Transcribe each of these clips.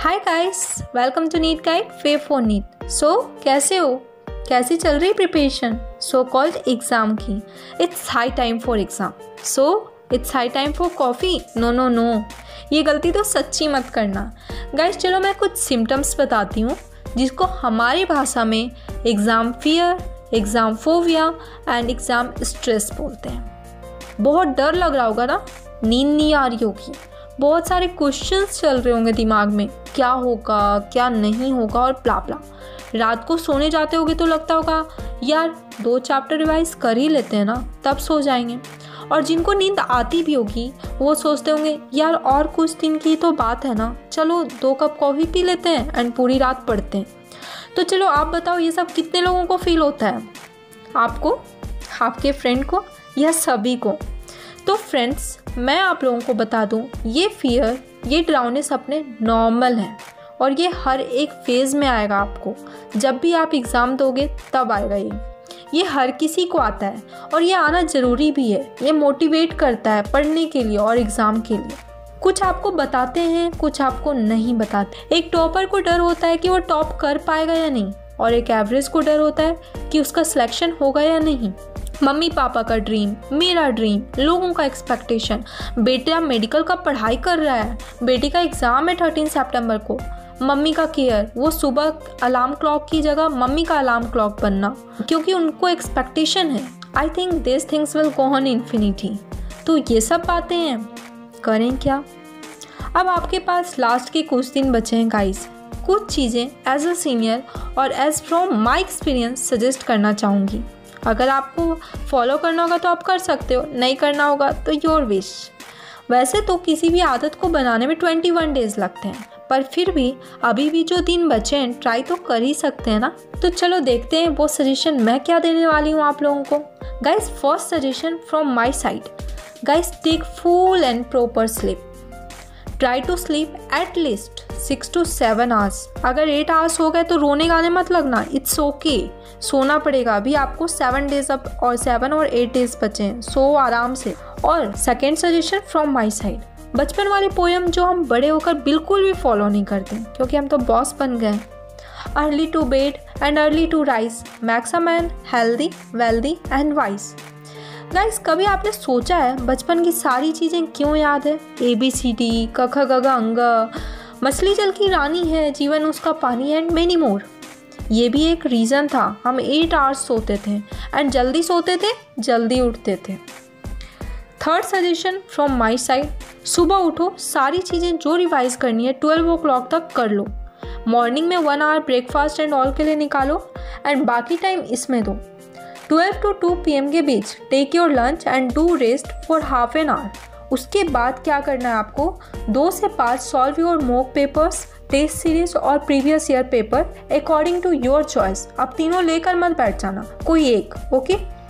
Hi guys, welcome to NEET guide way for NEET. So कैसे हो? कैसी चल रही प्रिपरेशन सो कॉल्ड एग्जाम की? It's high time for exam, so it's high time for coffee? No no no, ये गलती तो सच्ची मत करना गाइस। चलो मैं कुछ सिम्टम्स बताती हूँ जिसको हमारी भाषा में exam fear, exam phobia and exam stress बोलते हैं। बहुत डर लग रहा होगा ना, नींद नहीं आ रही होगी, बहुत सारे क्वेश्चंस चल रहे होंगे दिमाग में, क्या होगा क्या नहीं होगा और ब्ला ब्ला। रात को सोने जाते होगे तो लगता होगा यार 2 चैप्टर रिवाइज कर ही लेते हैं ना, तब सो जाएंगे। और जिनको नींद आती भी होगी वो सोचते होंगे यार और कुछ दिन की तो बात है ना, चलो 2 कप कॉफ़ी पी लेते हैं एंड पूरी रात पढ़ते हैं। तो चलो आप बताओ, ये सब कितने लोगों को फील होता है? आपको, आपके फ्रेंड को या सभी को? तो फ्रेंड्स, मैं आप लोगों को बता दूं, ये फियर, ये डरावने सपने नॉर्मल हैं और ये हर एक फेज़ में आएगा। आपको जब भी आप एग्ज़ाम दोगे तब आएगा ये हर किसी को आता है और ये आना ज़रूरी भी है। ये मोटिवेट करता है पढ़ने के लिए और एग्ज़ाम के लिए। कुछ आपको बताते हैं, कुछ आपको नहीं बताते। एक टॉपर को डर होता है कि वो टॉप कर पाएगा या नहीं, और एक एवरेज को डर होता है कि उसका सिलेक्शन होगा या नहीं। मम्मी पापा का ड्रीम, मेरा ड्रीम, लोगों का एक्सपेक्टेशन, बेटा मेडिकल का पढ़ाई कर रहा है, बेटी का एग्ज़ाम है 13 सितंबर को, मम्मी का केयर, वो सुबह अलार्म क्लॉक की जगह मम्मी का अलार्म क्लॉक बनना, क्योंकि उनको एक्सपेक्टेशन है। I think this things will go on infinity. तो ये सब बातें हैं, करें क्या? अब आपके पास लास्ट के कुछ दिन बचे हैं गाइस। कुछ चीज़ें एज अ सीनियर और as from my experience suggest करना चाहूँगी। अगर आपको फॉलो करना होगा तो आप कर सकते हो, नहीं करना होगा तो योर विश। वैसे तो किसी भी आदत को बनाने में 21 डेज़ लगते हैं, पर फिर भी अभी भी जो दिन बचे हैं ट्राई तो कर ही सकते हैं ना। तो चलो देखते हैं वो सजेशन मैं क्या देने वाली हूँ आप लोगों को। Guys, first suggestion from my side, guys take full and proper sleep. Try to sleep at least 6 to 7 hours। अगर 8 hours हो गए तो रोने गाने मत लगना, इट्स ओके, सोना पड़ेगा। अभी आपको 7 days अब और 7 और 8 days बचे हैं, सो आराम से। और second suggestion from my side, बचपन वाली पोएम जो हम बड़े होकर बिल्कुल भी फॉलो नहीं करते क्योंकि हम तो बॉस बन गए। Early to bed and early to rise makes a man healthy, wealthy and wise. Guys, कभी आपने सोचा है बचपन की सारी चीज़ें क्यों याद है? ABCD, क ख ग घ अंग, मछली जल की रानी है, जीवन उसका पानी एंड मेनी मोर। ये भी एक रीज़न था। हम 8 hours सोते थे एंड जल्दी सोते थे, जल्दी उठते थे। Third suggestion from my side, सुबह उठो, सारी चीज़ें जो रिवाइज करनी है 12 o'clock तक कर लो। मॉर्निंग में 1 hour ब्रेकफास्ट एंड ऑल के लिए निकालो एंड बाकी टाइम इसमें दो। 12 to 2 PM के बीच take your lunch and do rest for half an hour. उसके बाद क्या करना है आपको? 2 से 5 solve your mock papers, test series और previous year paper according to your choice. अब तीनों लेकर मत बैठ जाना, कोई एक, ओके?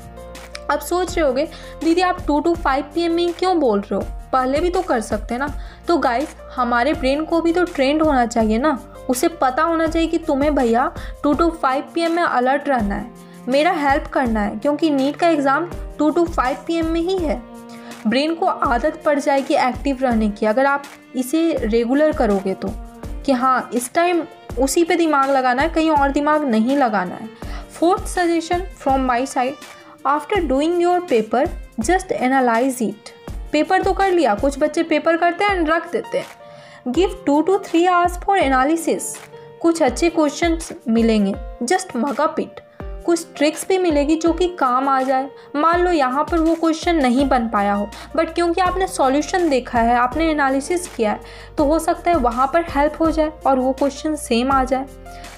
अब सोच रहे होगे दीदी आप 2 to 5 PM में क्यों बोल रहे हो, पहले भी तो कर सकते ना। तो गाइस, हमारे ब्रेन को भी तो ट्रेंड होना चाहिए ना, उसे पता होना चाहिए कि तुम्हें भैया 2 to 5 PM में अलर्ट रहना है, मेरा हेल्प करना है, क्योंकि नीट का एग्ज़ाम 2 to 5 PM में ही है। ब्रेन को आदत पड़ जाएगी एक्टिव रहने की अगर आप इसे रेगुलर करोगे तो, कि हाँ इस टाइम उसी पे दिमाग लगाना है, कहीं और दिमाग नहीं लगाना है। Fourth suggestion from my side, after doing your paper just analyse it. Paper तो कर लिया, कुछ बच्चे पेपर करते हैं एंड रख देते हैं। Give 2 to 3 hours for analysis. कुछ अच्छे क्वेश्चन मिलेंगे, जस्ट मग अप इट। कुछ ट्रिक्स भी मिलेगी जो कि काम आ जाए। मान लो यहाँ पर वो क्वेश्चन नहीं बन पाया हो, बट क्योंकि आपने सॉल्यूशन देखा है, आपने एनालिसिस किया है, तो हो सकता है वहाँ पर हेल्प हो जाए और वो क्वेश्चन सेम आ जाए।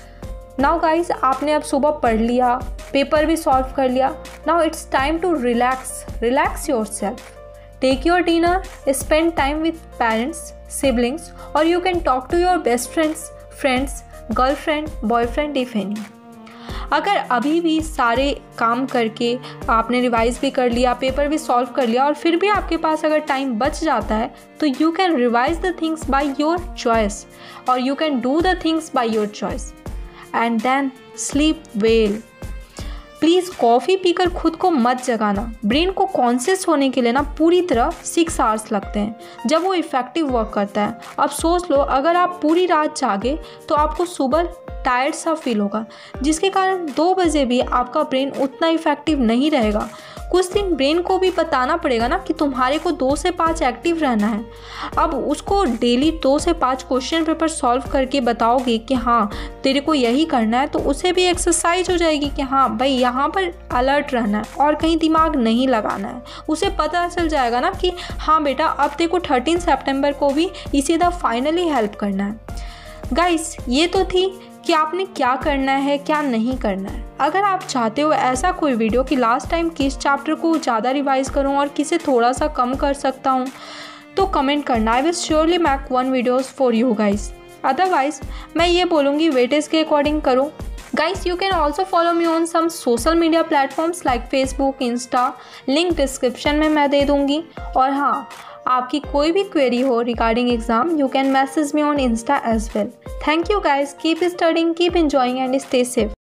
नाउ गाइस, आपने अब सुबह पढ़ लिया, पेपर भी सॉल्व कर लिया। Now it's time to relax yourself. Take your dinner, spend time with parents, siblings, और you can talk to your best friends, girlfriend, boyfriend if any. अगर अभी भी सारे काम करके आपने रिवाइज भी कर लिया, पेपर भी सॉल्व कर लिया और फिर भी आपके पास अगर टाइम बच जाता है, तो you can revise the things by your choice और you can do the things by your choice and then sleep well. Please coffee पीकर खुद को मत जगाना। ब्रेन को कॉन्शियस होने के लिए ना पूरी तरह 6 आवर्स लगते हैं जब वो इफ़ेक्टिव वर्क करता है। अब सोच लो, अगर आप पूरी रात जागे तो आपको सुबह टायर्ड सा फील होगा, जिसके कारण 2 बजे भी आपका ब्रेन उतना इफ़ेक्टिव नहीं रहेगा। कुछ दिन ब्रेन को भी बताना पड़ेगा ना कि तुम्हारे को 2 से 5 एक्टिव रहना है। अब उसको डेली 2 से 5 क्वेश्चन पेपर सॉल्व करके बताओगे कि हाँ तेरे को यही करना है, तो उसे भी एक्सरसाइज हो जाएगी कि हाँ भाई यहाँ पर अलर्ट रहना है और कहीं दिमाग नहीं लगाना है। उसे पता चल जाएगा ना कि हाँ बेटा अब तेरे को 13 सितंबर को भी इसी द फाइनली हेल्प करना है। गाइस, ये तो थी कि आपने क्या करना है क्या नहीं करना है। अगर आप चाहते हो ऐसा कोई वीडियो कि लास्ट टाइम किस चैप्टर को ज़्यादा रिवाइज करूं और किसे थोड़ा सा कम कर सकता हूं, तो कमेंट करना। I will surely make 1 videos for you guys. Otherwise मैं ये बोलूँगी वेटेज के अकॉर्डिंग करो। Guys, you can also follow me on some social media platforms like Facebook, Insta, link description में मैं दे दूँगी। और हाँ, आपकी कोई भी क्वेरी हो regarding exam, you can message me on Insta as well. Thank you guys, keep studying, keep enjoying and stay safe.